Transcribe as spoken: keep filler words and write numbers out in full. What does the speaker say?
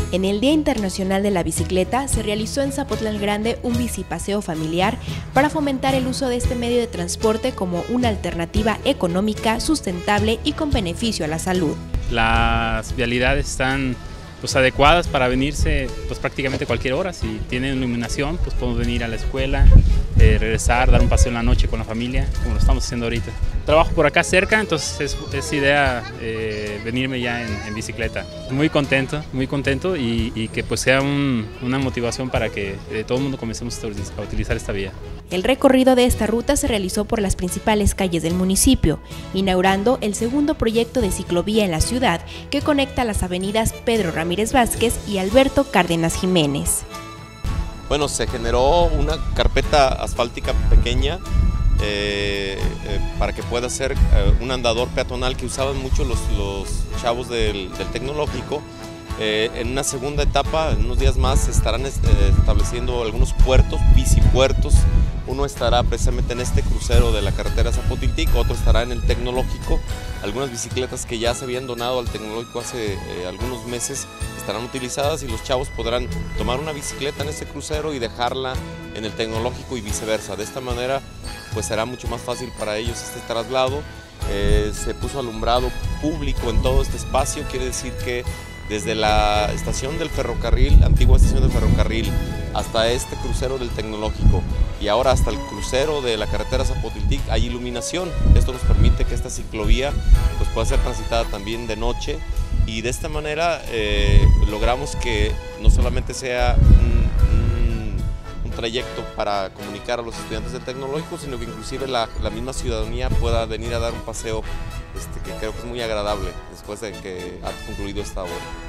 En el Día Internacional de la Bicicleta se realizó en Zapotlán Grande un bicipaseo familiar para fomentar el uso de este medio de transporte como una alternativa económica, sustentable y con beneficio a la salud. Las vialidades están pues, adecuadas para venirse pues, prácticamente cualquier hora. Si tienen iluminación, pues podemos venir a la escuela, eh, regresar, dar un paseo en la noche con la familia, como lo estamos haciendo ahorita. Trabajo por acá cerca, entonces es, es idea eh, venirme ya en, en bicicleta. Muy contento, muy contento y, y que pues sea un, una motivación para que eh, todo el mundo comencemos a utilizar esta vía. El recorrido de esta ruta se realizó por las principales calles del municipio, inaugurando el segundo proyecto de ciclovía en la ciudad que conecta las avenidas Pedro Ramírez Vázquez y Alberto Cárdenas Jiménez. Bueno, se generó una carpeta asfáltica pequeña eh, eh, para que pueda ser eh, un andador peatonal que usaban mucho los, los chavos del, del tecnológico. Eh, en una segunda etapa, en unos días más, se estarán eh, estableciendo algunos puertos, bicipuertos. Uno estará precisamente en este crucero de la carretera Zapotiltic, otro estará en el tecnológico. Algunas bicicletas que ya se habían donado al tecnológico hace eh, algunos meses estarán utilizadas y los chavos podrán tomar una bicicleta en este crucero y dejarla en el tecnológico y viceversa. De esta manera pues será mucho más fácil para ellos este traslado. Eh, se puso alumbrado público en todo este espacio, quiere decir que desde la estación del ferrocarril, antigua estación del ferrocarril, hasta este crucero del tecnológico y ahora hasta el crucero de la carretera Zapotiltic hay iluminación. Esto nos permite que esta ciclovía pues, pueda ser transitada también de noche y de esta manera eh, logramos que no solamente sea un, un, un trayecto para comunicar a los estudiantes del tecnológico, sino que inclusive la, la misma ciudadanía pueda venir a dar un paseo este, que creo que es muy agradable después de que ha concluido esta obra.